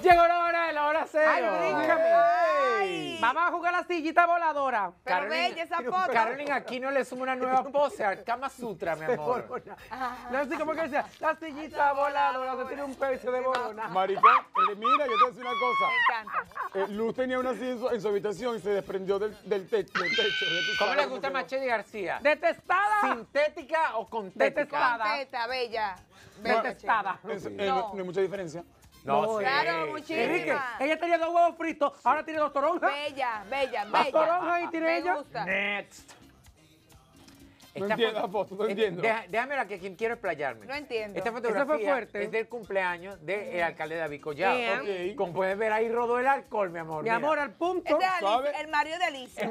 Llegó la hora cero. Ay, dígame. Vamos a jugar la sillita voladora. Pero bella esa foto. Carolina Aquino le suma una nueva pose al Kama Sutra, mi amor. Nancy, ¿cómo que decía? La sillita voladora, se tiene un peso de borona. Maricón, mira, yo te voy a decir una cosa. Me encanta. Luz tenía una así en su habitación y se desprendió del techo. ¿Cómo le gusta a Machete García? Detestada. ¿Sintética o contética? Detestada. Teta, bella. Detestada. No hay mucha diferencia. No, sí, Claro, sí. muchísimo. Enrique, ella tenía 2 huevos fritos, ahora tiene 2 toronjas. Bella, bella, Las bella. toronjas y tiene Me ella. gusta. Next. No Esta entiendo la foto, no entiendo. Déjame la que quien quiero explayarme. No entiendo. Esta Eso fotografía fue fuerte. es del cumpleaños del alcalde David Collado. Bien. Ok. Como puedes ver ahí rodó el alcohol, mi amor. Mi mira. amor, al punto. Este es ¿Sabe? Alicia, el marido de Alicia.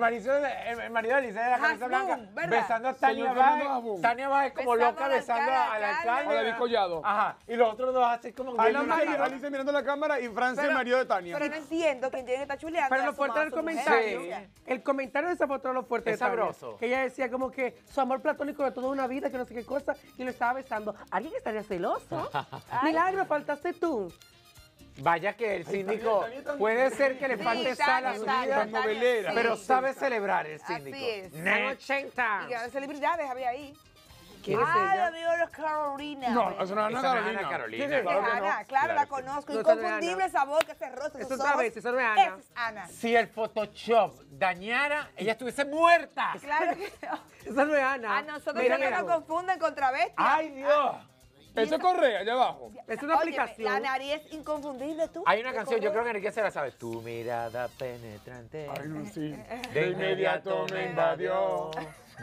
El marido de Alicia de la camisa Hasbun, blanca ¿verdad? besando a Tania Señor Fernando Báez. Hasbun. Tania Báez como Besando loca al besando al alcalde. alcalde. A David Collado. Ajá. Y los otros dos así como Alicia mirando la cámara y Francia, el marido de Tania. Pero no entiendo quién tiene que estar chuleando. Pero a lo su fuerte del su mujer, comentario, Alicia. el comentario de esa foto era lo fuerte Es de Tania, sabroso. que ella decía como que su amor platónico de toda una vida, que no sé qué cosa, y lo estaba besando. ¿Alguien estaría celoso? Milagro, faltaste tú. Vaya que el síndico Tania también. puede ser que le falte sal a su vida, Tan novelera. pero sí. sabe celebrar el síndico. Así es. Son Next. 80. Y grandes celebridades había ahí. ¿Quién es Ah, ella? la vio Carolina. No, eso no es Esa Ana no es Carolina. Ana Carolina. ¿Quién es? Claro que no. Ana, claro, Claro la que conozco. No, esa no es Inconfundible Ana. sabor, que ese rostro, Es esos otra ojos. vez, esa no es Ana. Esa es Ana. Si el Photoshop dañara, ella estuviese muerta. Claro que no. Esa no es Ana. A nosotros Mira, siempre mira. nos confunden con travestis. ¡Ay, Dios! Eso es Correa, allá abajo. Es una Óyeme, aplicación. La nariz es inconfundible, tú. Hay una canción, yo creo que Enrique se la sabe. Tu mirada penetrante Ay, Lucy. de inmediato me invadió.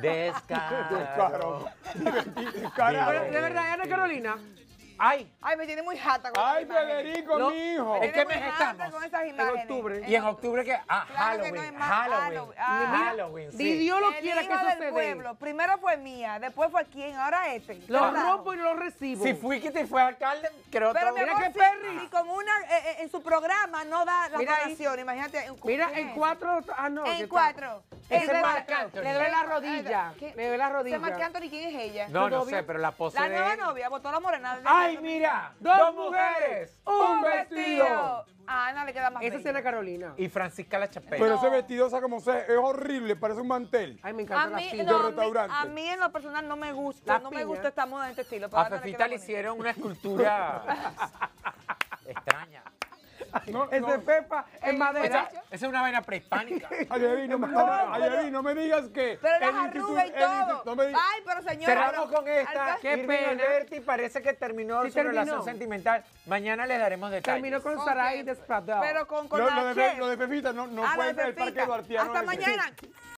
Descaro. Claro. Pero, Carajo. de verdad, Ana Carolina. ¡Ay! Ay, me tiene muy jata con Ay, esa imagen. Federico, No, mi hijo. ¿en Me qué tiene mes muy jata estamos? con esas En imágenes. octubre. Y en octubre que Claro que no Halloween, es más Halloween, Ajá. Halloween, Ni sí. Dios lo El quiera que hijo eso del se dé. pueblo. Primero fue mía, después fue quién, ahora este. Lo Carajo. rompo y no lo recibo. Si fui que te fue alcalde, creo Pero todo. mi amor, Mira qué si- perri. si con una, en su programa no da la Mira ahí. donación, imagínate. Mira, ¿quién en es? 4. Ah, no. En ¿qué 4. Ese Ese es es Marc Marc Anthony. Le duele la rodilla. ¿Qué? Le duele la ¿Se rodilla. Marc Anthony quién es ella? No, no novia? sé, pero la pose La de nueva él. novia, votó la morena. ¡Ay, mira! ¡Dos mujeres! ¡Un vestido! A Ana le queda más Esa es bella. Ana Carolina. Y Francisca La Chapela. Pero ese vestido, o sea, como sea, es horrible, parece un mantel. Ay, me A encanta la mí, piña. no, de restaurante. a mí en lo personal no me gusta, La no piña. me gusta esta moda en este estilo. pero A Ana le Fefita queda le bonita. hicieron una escultura extraña. No, Es de Pepa en madera. Esa es una vaina prehispánica. Ayaví, no me digas que. Pero las el arrugas y instituto- el todo. instituto- no me digas- Ay, pero señora. Cerramos con esta. Qué Irving pena. Alberti parece que terminó Sí su terminó. relación sentimental. Mañana les daremos detalles. Terminó con Ok. Sarai Despradado. Pero con Lo la de chef. Fefita no Ah, fue lo de el parque Pepita. Duartiano. Hasta ese. mañana.